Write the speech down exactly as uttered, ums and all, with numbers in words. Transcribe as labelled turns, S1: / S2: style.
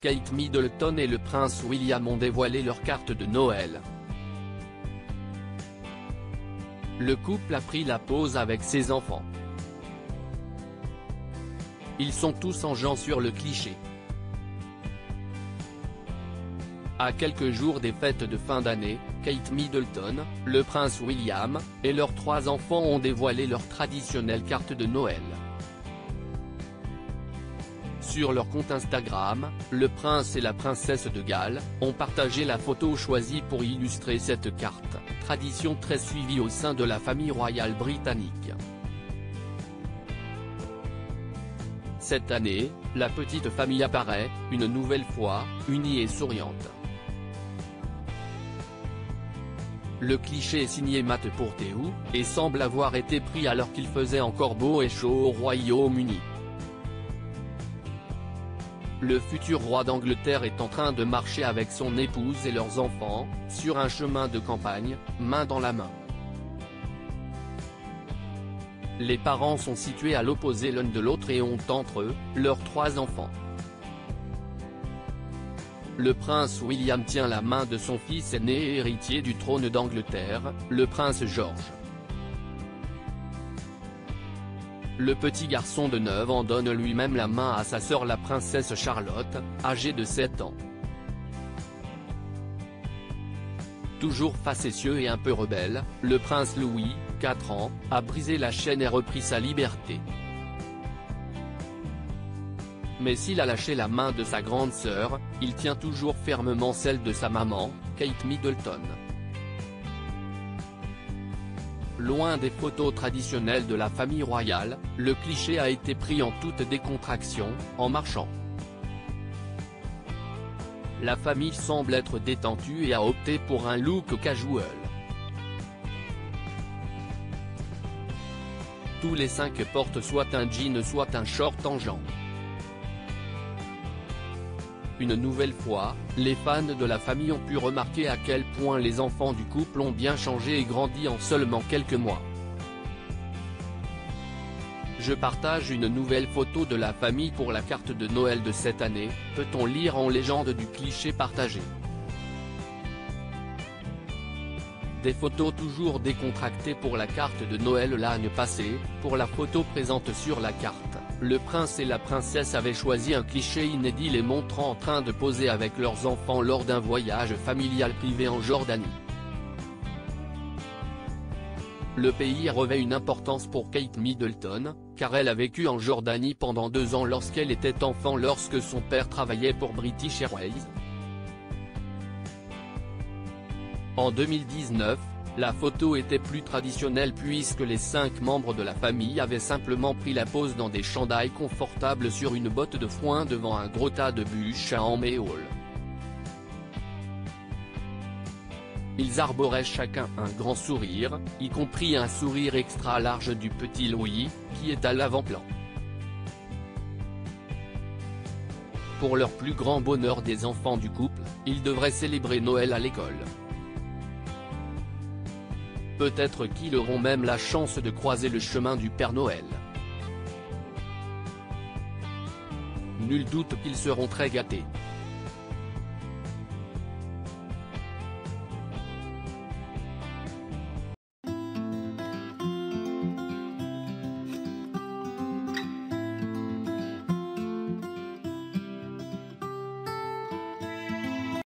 S1: Kate Middleton et le prince William ont dévoilé leur carte de Noël. Le couple a pris la pose avec ses enfants. Ils sont tous en genre sur le cliché. À quelques jours des fêtes de fin d'année, Kate Middleton, le prince William, et leurs trois enfants ont dévoilé leur traditionnelle carte de Noël. Sur leur compte Instagram, le prince et la princesse de Galles ont partagé la photo choisie pour illustrer cette carte, tradition très suivie au sein de la famille royale britannique. Cette année, la petite famille apparaît, une nouvelle fois, unie et souriante. Le cliché est signé Matt Porteou, et semble avoir été pris alors qu'il faisait encore beau et chaud au Royaume-Uni. Le futur roi d'Angleterre est en train de marcher avec son épouse et leurs enfants, sur un chemin de campagne, main dans la main. Les parents sont situés à l'opposé l'un de l'autre et ont entre eux, leurs trois enfants. Le prince William tient la main de son fils aîné et héritier du trône d'Angleterre, le prince George. Le petit garçon de neuf ans donne lui-même la main à sa sœur la princesse Charlotte, âgée de sept ans. Toujours facétieux et un peu rebelle, le prince Louis, quatre ans, a brisé la chaîne et repris sa liberté. Mais s'il a lâché la main de sa grande sœur, il tient toujours fermement celle de sa maman, Kate Middleton. Loin des photos traditionnelles de la famille royale, le cliché a été pris en toute décontraction, en marchant. La famille semble être détendue et a opté pour un look casual. Tous les cinq portent soit un jean soit un short en jean. Une nouvelle fois, les fans de la famille ont pu remarquer à quel point les enfants du couple ont bien changé et grandi en seulement quelques mois. Je partage une nouvelle photo de la famille pour la carte de Noël de cette année, peut-on lire en légende du cliché partagé. Des photos toujours décontractées pour la carte de Noël l'année passée. Pour la photo présente sur la carte, le prince et la princesse avaient choisi un cliché inédit les montrant en train de poser avec leurs enfants lors d'un voyage familial privé en Jordanie. Le pays revêt une importance pour Kate Middleton, car elle a vécu en Jordanie pendant deux ans lorsqu'elle était enfant lorsque son père travaillait pour British Airways. En deux mille dix-neuf, la photo était plus traditionnelle puisque les cinq membres de la famille avaient simplement pris la pose dans des chandails confortables sur une botte de foin devant un gros tas de bûches à Amméol. Ils arboraient chacun un grand sourire, y compris un sourire extra large du petit Louis, qui est à l'avant-plan. Pour leur plus grand bonheur des enfants du couple, ils devraient célébrer Noël à l'école. Peut-être qu'ils auront même la chance de croiser le chemin du Père Noël. Nul doute qu'ils seront très gâtés.